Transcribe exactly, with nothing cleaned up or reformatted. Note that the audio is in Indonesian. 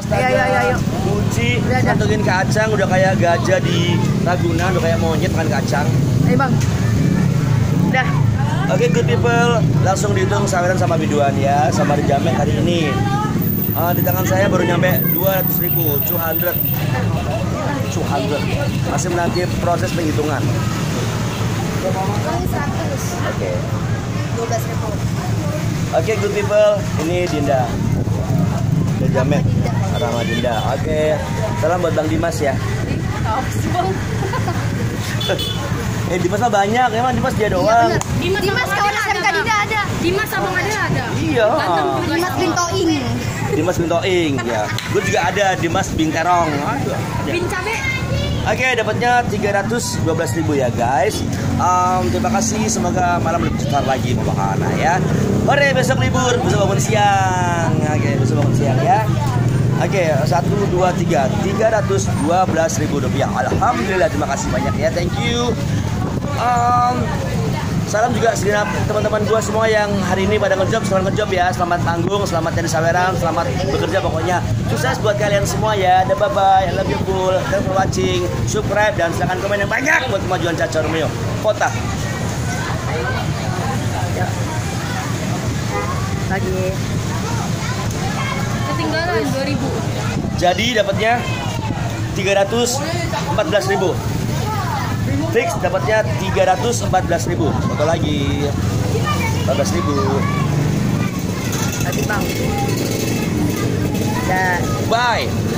astaga. Iya, iya, iya, yuk. Kunci, Udah, udah. santungin kacang, udah kayak gajah di Ragunan, udah kayak monyet makan kacang. Ayo bang. Udah. Oke, good people, langsung dihitung saweran sama biduan ya, sama dijamin hari ini. Uh, di tangan saya baru nyampe dua ratus ribu, dua ratus. dua ratus. Masih menanti proses penghitungan. Ini seratus. Oke. dua belas ribu. Oke, good people, ini Dinda. Dijamin. Rama Dinda. Oke. Salam buat Bang Dimas ya. Eh Dimas mah banyak, emang Dimas dia doang. Dimas, Dimas kawan S M K Dinda ada. Dimas sama Adel ada. Iya. Dimas Bintoing. Dimas Bintoing ya. Gue juga ada Dimas Binterong. Aduh. ada. Bin cabe. Oke, dapatnya tiga ratus dua belas ribu ya guys. Um, terima kasih, semoga malam lebih cetar lagi pembakaran ya. Hore, besok libur, besok bangun siang. Oke, besok bangun siang ya. Oke, satu, dua, tiga, tiga ratus dua belas ribu rupiah. Alhamdulillah, terima kasih banyak ya, thank you. Um, salam juga segenap teman-teman gue semua yang hari ini pada ngejob, selamat ngejob ya, selamat tanggung, selamat jadi saweran, selamat bekerja pokoknya. Sukses buat kalian semua ya. Dah bye bye, I love you full. Thanks for watching, subscribe dan silahkan komen yang banyak buat kemajuan Caca Romeo Kota. Ya. Lagi. Ketinggalan dua ribu. Jadi dapatnya tiga ratus empat belas ribu. Fix dapatnya tiga ratus empat belas ribu. Foto lagi empat belas ribu. Lagi bang. Dan. Bye.